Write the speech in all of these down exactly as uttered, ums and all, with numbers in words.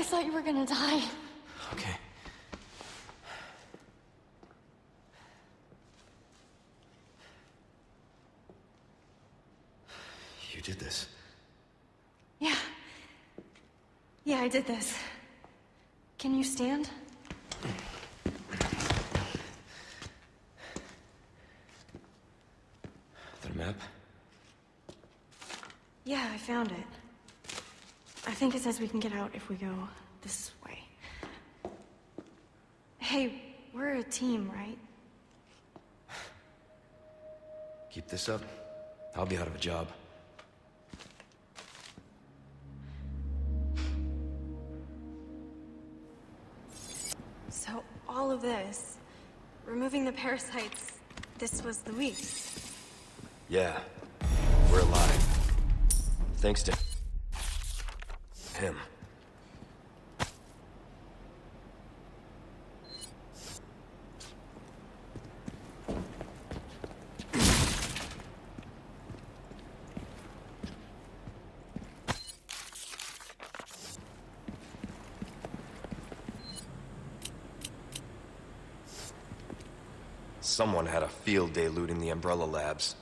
thought you were gonna die. Okay. You did this. Yeah. Yeah, I did this. Can you stand? The map? Yeah, I found it. I think it says we can get out if we go this way. Hey, we're a team, right? Keep this up, I'll be out of a job. So, all of this, removing the parasites, this was the weeks. Yeah, we're alive. Thanks to him. Someone had a field day looting the Umbrella Labs.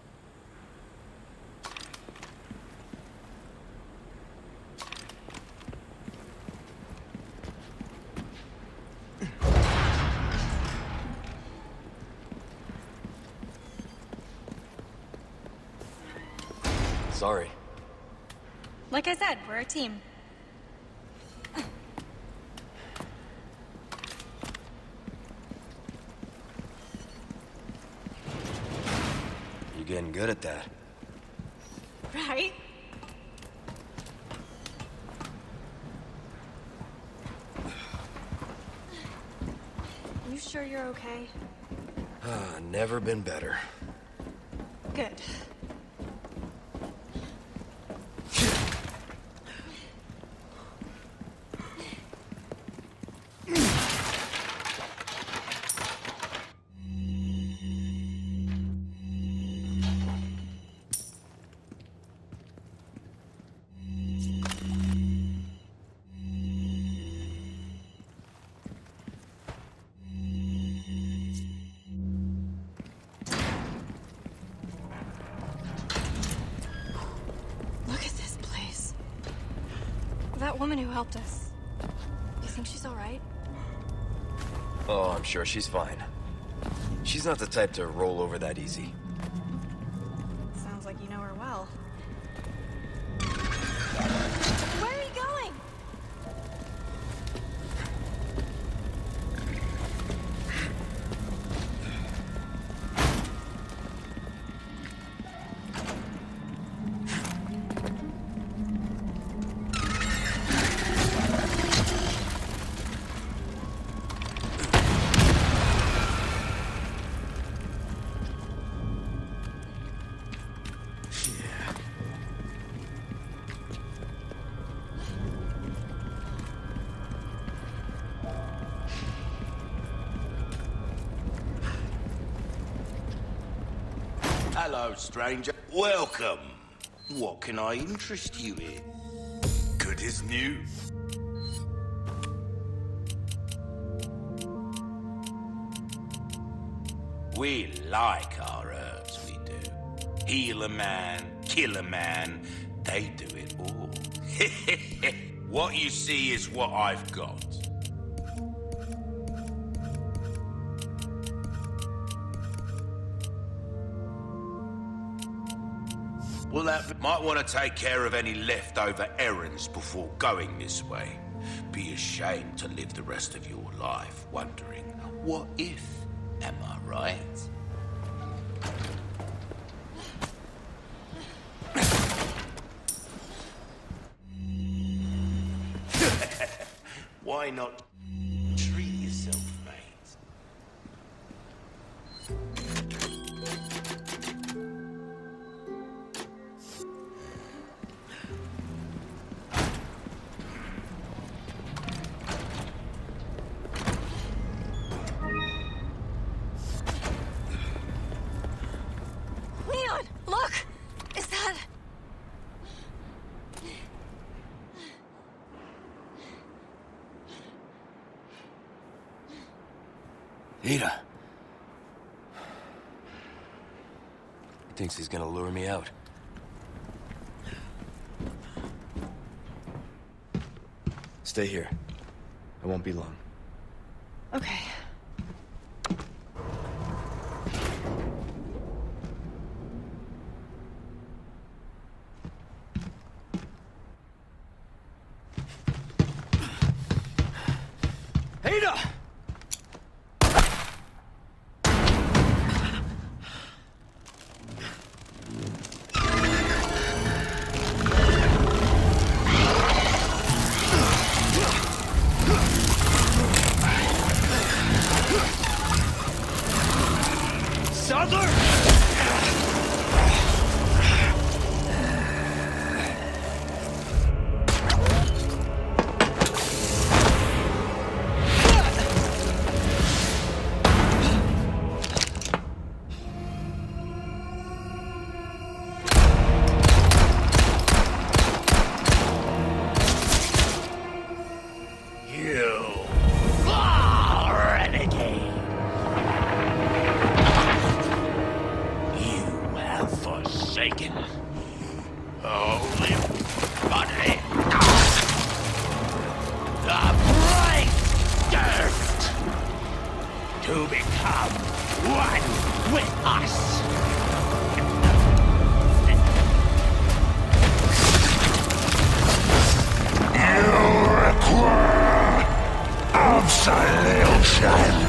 Sorry. Like I said, we're a team. You're getting good at that. Right? You sure you're okay? Ah, never been better. Good. That woman who helped us. You think she's all right? Oh, I'm sure she's fine. She's not the type to roll over that easy. Sounds like you know her well. Where are you going? Hello, stranger. Welcome. What can I interest you in? Good as new. We like our herbs, we do. Heal a man, kill a man, they do it all. What you see is what I've got. Well, that might want to take care of any leftover errands before going this way. Be ashamed to live the rest of your life wondering, what if? Am I right? Why not treat yourself, mate? Leon, look! Is that... Ada. He thinks he's gonna lure me out. Stay here. I won't be long. Okay. Ada! To become one with us. You require absolution.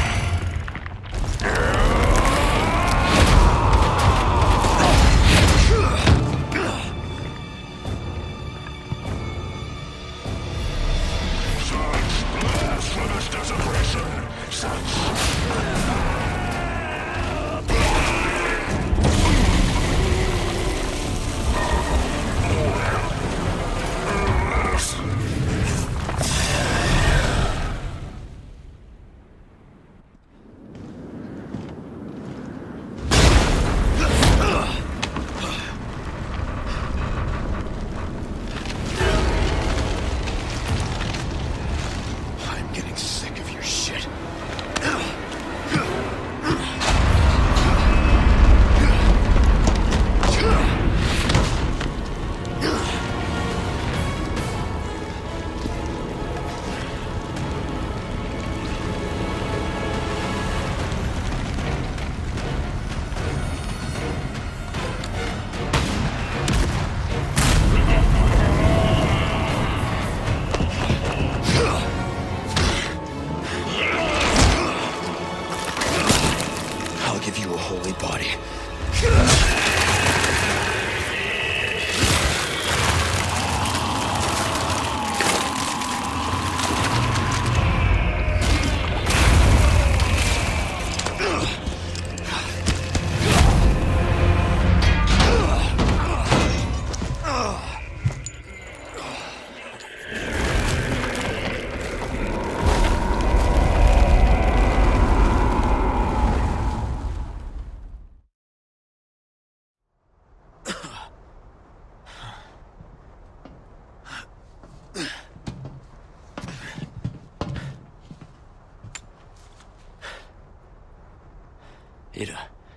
Ada,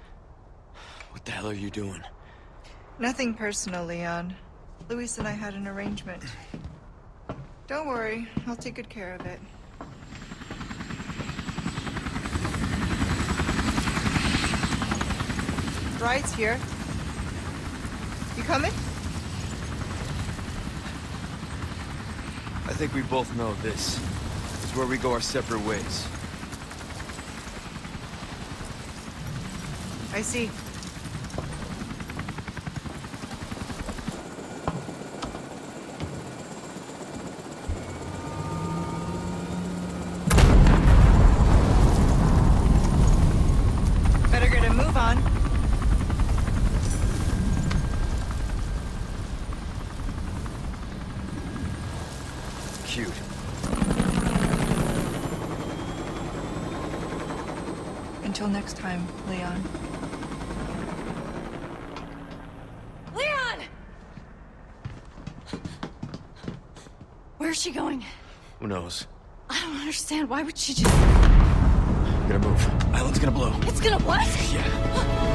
what the hell are you doing? Nothing personal, Leon. Luis and I had an arrangement. Don't worry, I'll take good care of it. Ride's here. You coming? I think we both know this is where we go our separate ways. I see. Better get a move on. Cute. Until next time, Leon. Leon! Where's she going? Who knows? I don't understand. Why would she just... gonna move. Island's gonna blow. It's gonna what? Yeah.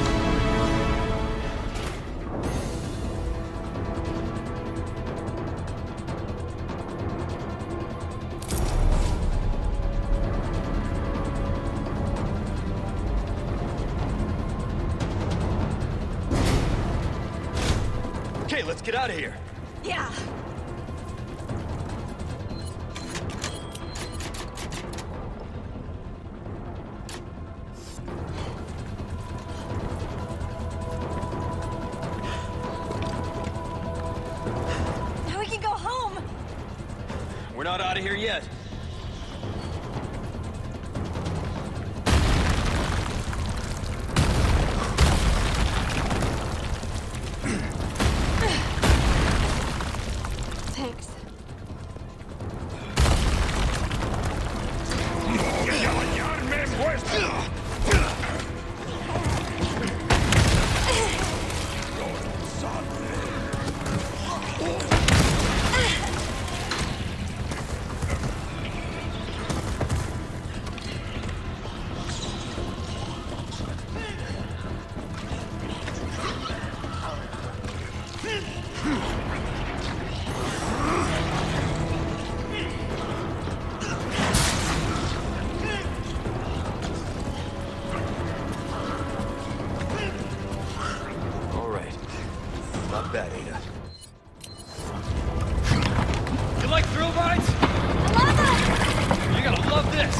Okay, let's get out of here. Yeah. Now we can go home. We're not out of here yet. Thanks. All right. Not bad, Ada. You like thrill rides? You gotta love this.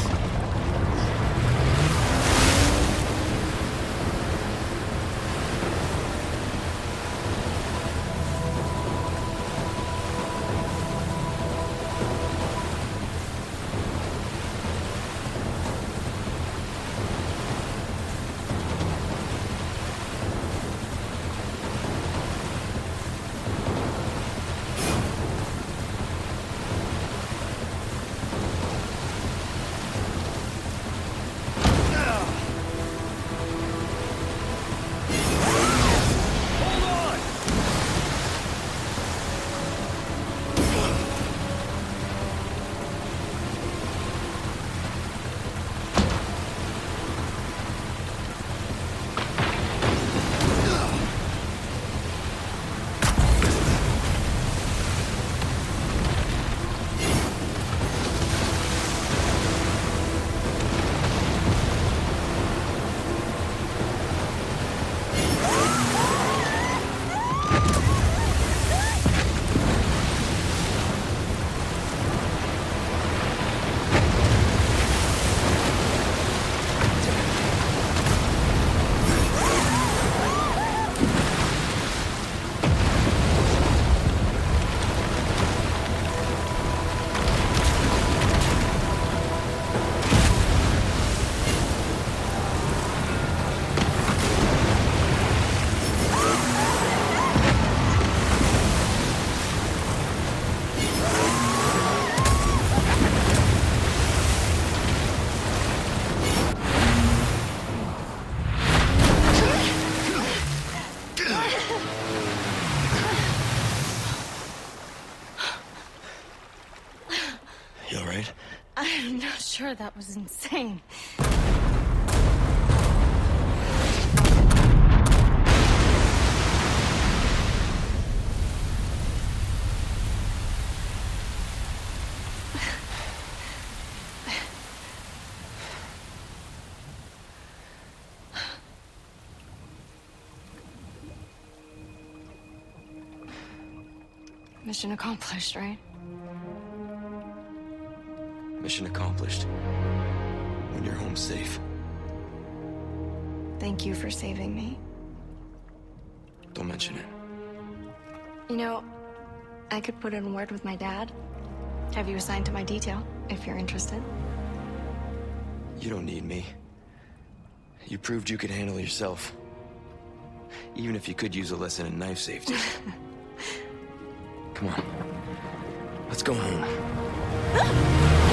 You all right? I'm not sure, that was insane. Mission accomplished, right? Mission accomplished. When you're home safe. Thank you for saving me. Don't mention it. You know, I could put in a word with my dad. Have you assigned to my detail, if you're interested. You don't need me. You proved you could handle yourself. Even if you could use a lesson in knife safety. Come on. Let's go home.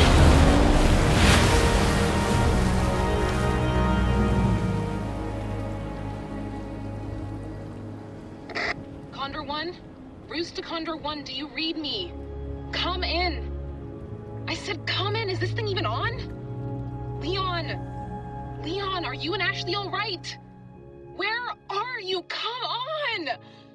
Condor One? Roost to Condor One, do you read me? Come in. I said come in. Is this thing even on? Leon! Leon, are you and Ashley all right? Where are you? Come on!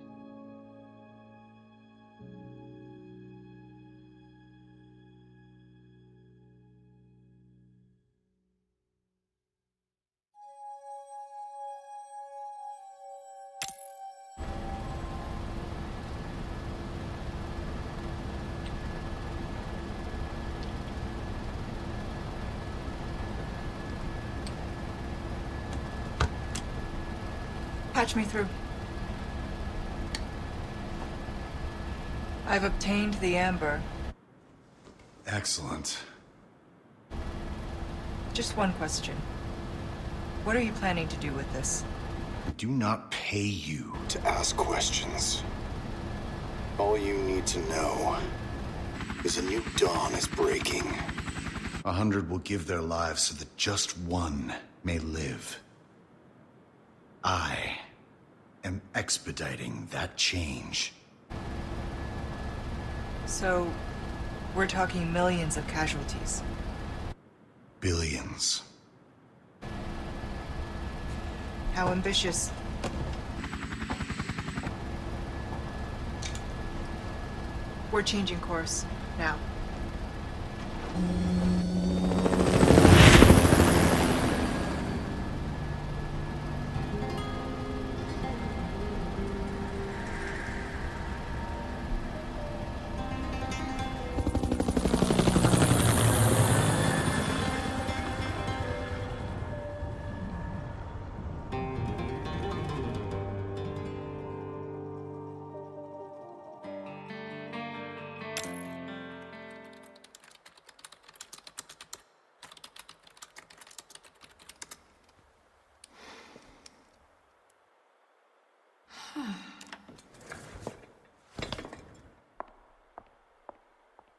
Patch me through. I've obtained the amber. Excellent. Just one question. What are you planning to do with this? I do not pay you. To ask questions. All you need to know is a new dawn is breaking. A hundred will give their lives so that just one may live. I am expediting that change. So, we're talking millions of casualties. Billions. How ambitious. We're changing course, now.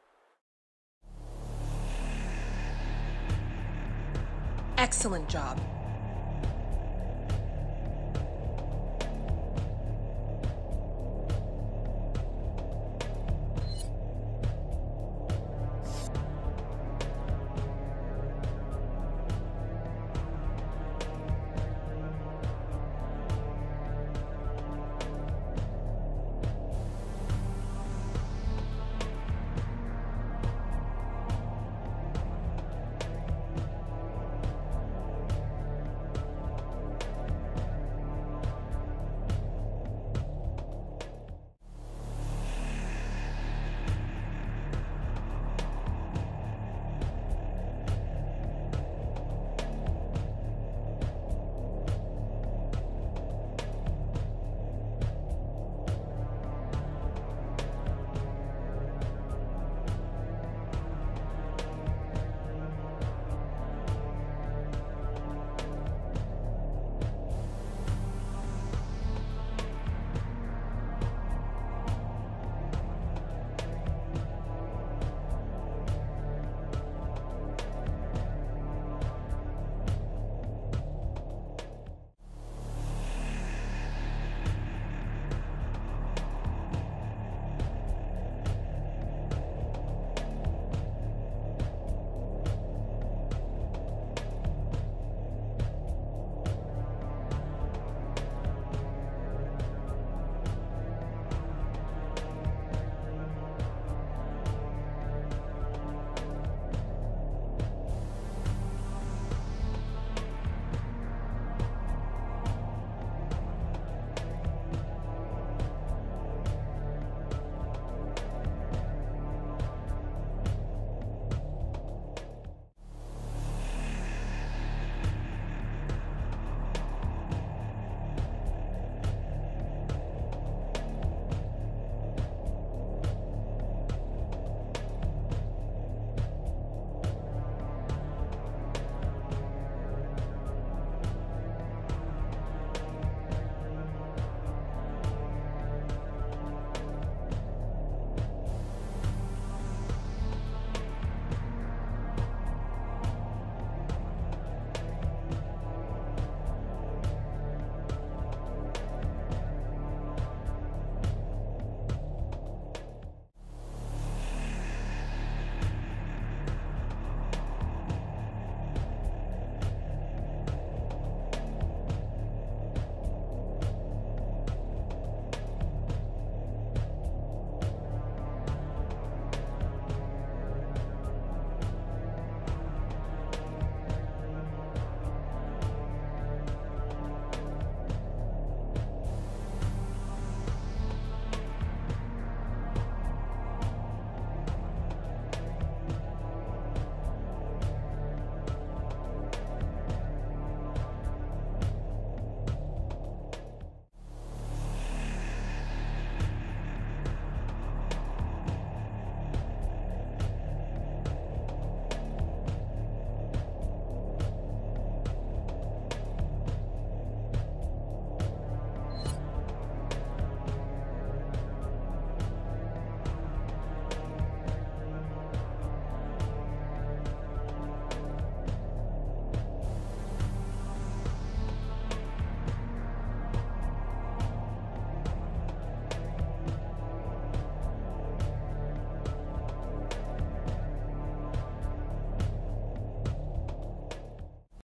Excellent job.